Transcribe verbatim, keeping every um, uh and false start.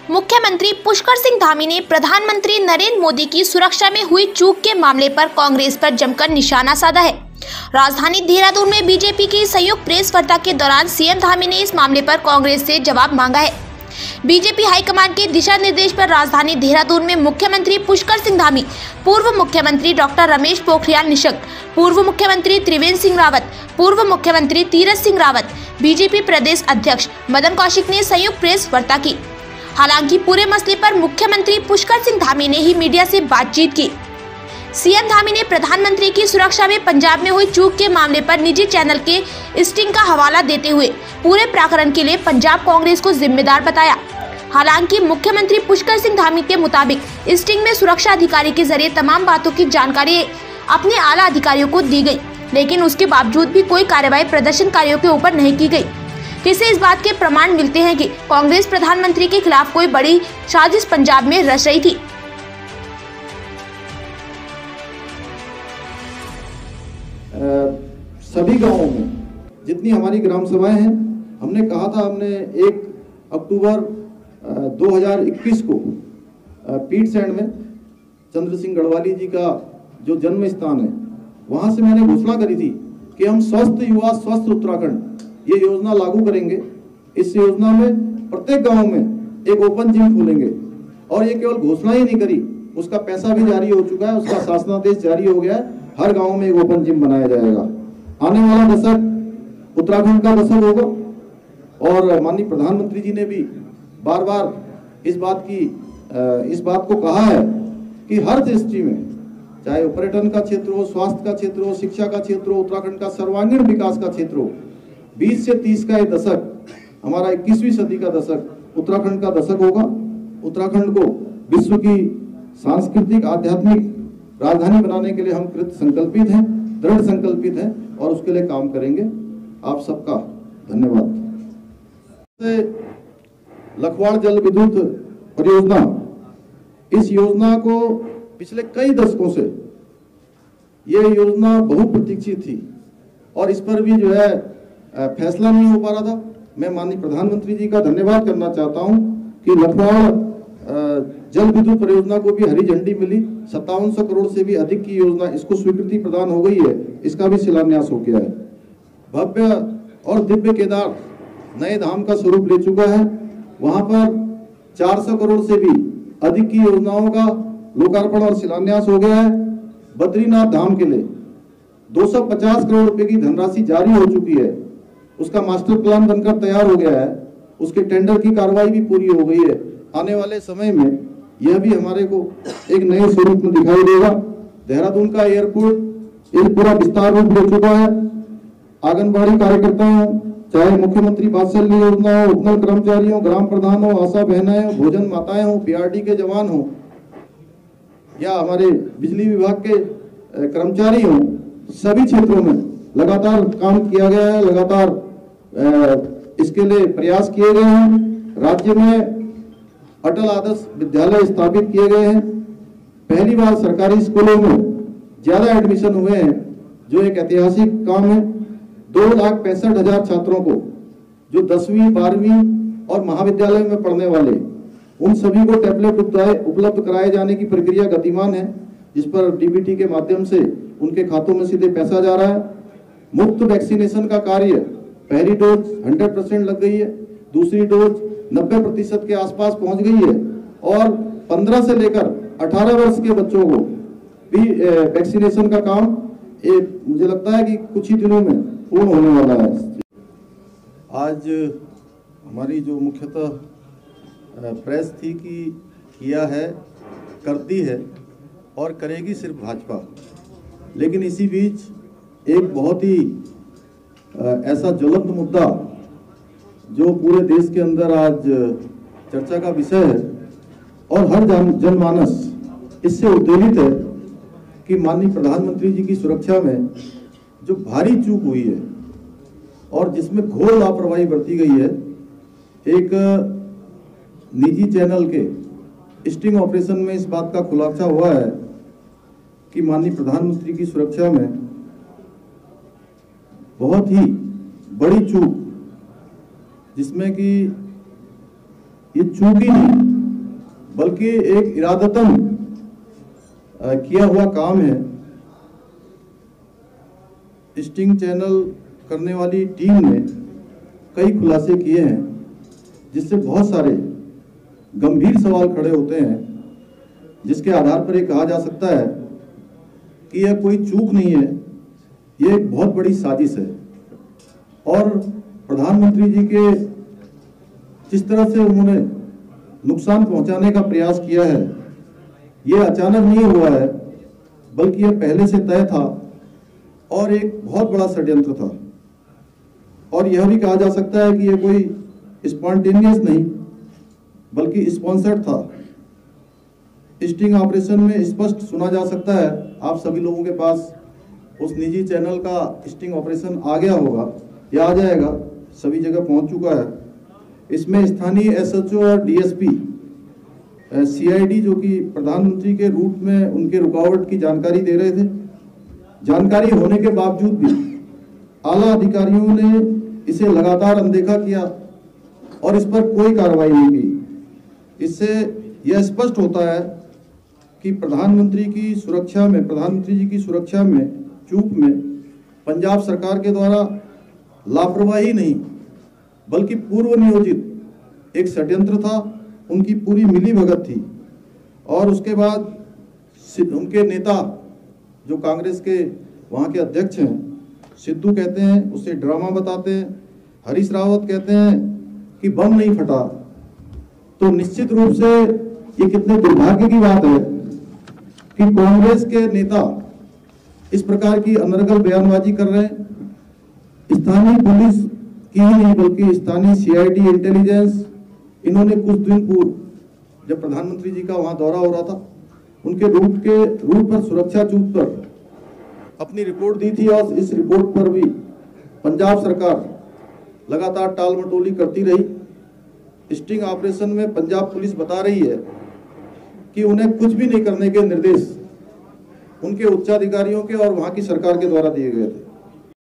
मुख्यमंत्री पुष्कर सिंह धामी ने प्रधानमंत्री नरेंद्र मोदी की सुरक्षा में हुई चूक के मामले पर कांग्रेस पर जमकर निशाना साधा है। राजधानी देहरादून में बीजेपी की संयुक्त प्रेस वार्ता के दौरान सीएम धामी ने इस मामले पर कांग्रेस से जवाब मांगा है। बीजेपी हाईकमान के दिशा निर्देश पर राजधानी देहरादून में मुख्यमंत्री पुष्कर सिंह धामी, पूर्व मुख्यमंत्री डॉक्टर रमेश पोखरियाल निशंक, पूर्व मुख्यमंत्री त्रिवेंद्र सिंह रावत, पूर्व मुख्यमंत्री तीरथ सिंह रावत, बीजेपी प्रदेश अध्यक्ष मदन कौशिक ने संयुक्त प्रेस वार्ता की। हालांकि पूरे मसले पर मुख्यमंत्री पुष्कर सिंह धामी ने ही मीडिया से बातचीत की। सीएम धामी ने प्रधानमंत्री की सुरक्षा में पंजाब में हुई चूक के मामले पर निजी चैनल के स्टिंग का हवाला देते हुए पूरे प्रकरण के लिए पंजाब कांग्रेस को जिम्मेदार बताया। हालांकि मुख्यमंत्री पुष्कर सिंह धामी के मुताबिक स्टिंग में सुरक्षा अधिकारी के जरिए तमाम बातों की जानकारी अपने आला अधिकारियों को दी गई, लेकिन उसके बावजूद भी कोई कार्रवाई प्रदर्शनकारियों के ऊपर नहीं की गई, जिससे इस बात के प्रमाण मिलते हैं कि कांग्रेस प्रधानमंत्री के खिलाफ कोई बड़ी साजिश पंजाब में रच रही थी। सभी गांवों में जितनी हमारी ग्राम सभाएं हैं, हमने कहा था, हमने एक अक्टूबर दो हज़ार इक्कीस को पीट सैंड में चंद्र सिंह गढ़वाली जी का जो जन्म स्थान है, वहां से मैंने घोषणा करी थी कि हम स्वस्थ युवा स्वस्थ उत्तराखंड ये योजना लागू करेंगे। इस योजना में प्रत्येक गांव में एक ओपन जिम खोलेंगे, और ये केवल घोषणा ही नहीं करी, उसका पैसा भी जारी हो चुका है, उसका शासनादेश जारी हो गया है। हर गांव में एक ओपन जिम बनाया जाएगा। आने वाला दशक उत्तराखंड का दशक होगा, और माननीय प्रधानमंत्री जी ने भी बार बार इस बात की इस बात को कहा है कि हर दृष्टि में, चाहे पर्यटन का क्षेत्र हो, स्वास्थ्य का क्षेत्र हो, शिक्षा का क्षेत्र हो, उत्तराखंड का सर्वांगीण विकास का क्षेत्र हो, बीस से तीस का ये दशक, हमारा इक्कीसवीं सदी का दशक उत्तराखंड का दशक होगा। उत्तराखंड को विश्व की सांस्कृतिक आध्यात्मिक राजधानी बनाने के लिए हम कृत संकल्पित हैं, दृढ़ संकल्पित हैं, और उसके लिए काम करेंगे। आप सबका धन्यवाद। लखवाड़ जल विद्युत परियोजना, इस योजना को पिछले कई दशकों से ये योजना बहुप्रतीक्षित थी, और इस पर भी जो है फैसला नहीं हो पा रहा था। मैं माननीय प्रधानमंत्री जी का धन्यवाद करना चाहता हूं कि लखवाड़ जल विद्युत परियोजना को भी हरी झंडी मिली। सत्तावन सौ करोड़ से भी अधिक की योजना, इसको स्वीकृति प्रदान हो गई है, इसका भी शिलान्यास हो गया है। भव्य और दिव्य केदार नए धाम का स्वरूप ले चुका है। वहां पर चार सौ करोड़ से भी अधिक की योजनाओं का लोकार्पण और शिलान्यास हो गया है। बद्रीनाथ धाम के लिए दो सौ पचास करोड़ रुपए की धनराशि जारी हो चुकी है, उसका मास्टर प्लान बनकर तैयार हो गया है, उसके टेंडर की कार्रवाई भी पूरी हो गई है। आने वाले समय में यह भी हमारे को एक नए स्वरूप में दिखाई देगा। देहरादून का एयरपोर्ट एक पूरा विस्तार रूप ले चुका है। आंगनबाड़ी कार्यकर्ताओं, चाहे मुख्यमंत्री वात्सल्य योजना हो, उपनल कर्मचारी हो, ग्राम प्रधान हो, आशा बहनाएं हो, भोजन माताएं हो, पीआरडी के जवान हो, या हमारे बिजली विभाग के कर्मचारी हो, सभी क्षेत्रों में लगातार काम किया गया है, लगातार इसके लिए प्रयास किए गए हैं। राज्य में अटल आदर्श विद्यालय स्थापित किए गए हैं। पहली बार सरकारी स्कूलों में ज्यादा एडमिशन हुए हैं, जो एक ऐतिहासिक काम है। दो लाख पैंसठ हजार छात्रों को, जो दसवीं बारहवीं और महाविद्यालय में पढ़ने वाले, उन सभी को टैबलेट उपलब्ध कराए जाने की प्रक्रिया गतिमान है, जिस पर डीबीटी के माध्यम से उनके खातों में सीधे पैसा जा रहा है। मुफ्त वैक्सीनेशन का कार्य, पहली डोज सौ परसेंट लग गई है, दूसरी डोज नब्बे प्रतिशत के आसपास पहुंच गई है, और पंद्रह से लेकर अठारह वर्ष के बच्चों को भी वैक्सीनेशन का काम ए, मुझे लगता है कि कुछ ही दिनों में पूर्ण होने वाला है। आज हमारी जो मुख्यतः प्रेस थी कि किया है, करती है और करेगी सिर्फ भाजपा, लेकिन इसी बीच एक बहुत ही ऐसा ज्वलंत मुद्दा जो पूरे देश के अंदर आज चर्चा का विषय है, और हर जनमानस इससे उत्तेजित है कि माननीय प्रधानमंत्री जी की सुरक्षा में जो भारी चूक हुई है, और जिसमें घोर लापरवाही बरती गई है। एक निजी चैनल के स्टिंग ऑपरेशन में इस बात का खुलासा हुआ है कि माननीय प्रधानमंत्री की सुरक्षा में बहुत ही बड़ी चूक, जिसमें कि ये चूक ही नहीं बल्कि एक इरादतन किया हुआ काम है। स्टिंग चैनल करने वाली टीम ने कई खुलासे किए हैं, जिससे बहुत सारे गंभीर सवाल खड़े होते हैं, जिसके आधार पर यह कहा जा सकता है कि यह कोई चूक नहीं है, यह एक बहुत बड़ी साजिश है। और प्रधानमंत्री जी के जिस तरह से उन्होंने नुकसान पहुंचाने का प्रयास किया है, यह अचानक नहीं हुआ है, बल्कि यह पहले से तय था और एक बहुत बड़ा षड्यंत्र था। और यह भी कहा जा सकता है कि यह कोई स्पॉन्टेनियस नहीं, बल्कि स्पॉन्सर्ड था। स्टिंग ऑपरेशन में स्पष्ट सुना जा सकता है, आप सभी लोगों के पास उस निजी चैनल का स्टिंग ऑपरेशन आ गया होगा या आ जाएगा, सभी जगह पहुंच चुका है। इसमें स्थानीय एसएचओ और डीएसपी, सीआईडी जो कि प्रधानमंत्री के रूट में उनके रुकावट की जानकारी दे रहे थे, जानकारी होने के बावजूद भी आला अधिकारियों ने इसे लगातार अनदेखा किया और इस पर कोई कार्रवाई नहीं की। इससे यह स्पष्ट होता है कि प्रधानमंत्री की सुरक्षा में प्रधानमंत्री जी की सुरक्षा में चूक में पंजाब सरकार के द्वारा लापरवाही नहीं, बल्कि पूर्व नियोजित एक षड्यंत्र था, उनकी पूरी मिली भगत थी। और उसके बाद उनके नेता जो कांग्रेस के वहाँ के अध्यक्ष हैं, सिद्धू कहते हैं उसे ड्रामा बताते हैं, हरीश रावत कहते हैं कि बम नहीं फटा। तो निश्चित रूप से ये कितने दुर्भाग्य की बात है कि कांग्रेस के नेता इस प्रकार की अनर्गल बयानबाजी कर रहे हैं। स्थानीय पुलिस की ही नहीं, बल्कि स्थानीय सीआईडी, इंटेलिजेंस, इन्होंने कुछ दिन पूर्व जब प्रधानमंत्री जी का वहां दौरा हो रहा था, उनके रूट के रूट पर सुरक्षा चूक पर अपनी रिपोर्ट दी थी। और इस रिपोर्ट पर भी पंजाब सरकार लगातार टाल मटोली करती रही। स्टिंग ऑपरेशन में पंजाब पुलिस बता रही है कि उन्हें कुछ भी नहीं करने के निर्देश उनके उच्चाधिकारियों के और वहां की सरकार के द्वारा दिए गए थे।